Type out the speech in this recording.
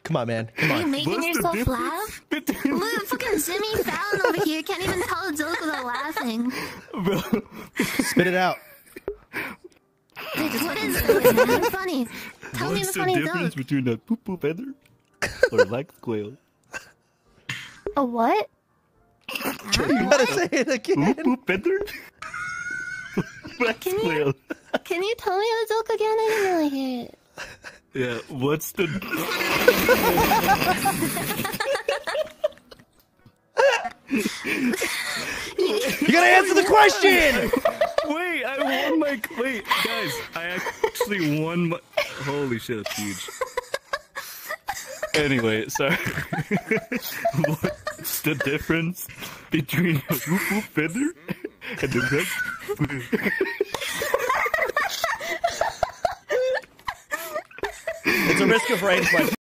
Come on, man. Come on. Are you making yourself laugh? Look, fucking Jimmy Fallon over here can't even tell a joke without laughing. Bro. Spit it out. Dude, what is this? It's funny. Tell me the funny joke. What's the difference between a poo-poo feather or a black squirrel? A what? You gotta say it again. Poo-poo feather? Black squirrel. Can you tell me the joke again? I didn't really hear it. Yeah, what's the... You gotta answer the question! Wait, I won my... Wait, guys, I actually won my... Holy shit, that's huge. Anyway, sorry. What's the difference between a poo-poo feather and a black squirrel? It's a risk of rain question.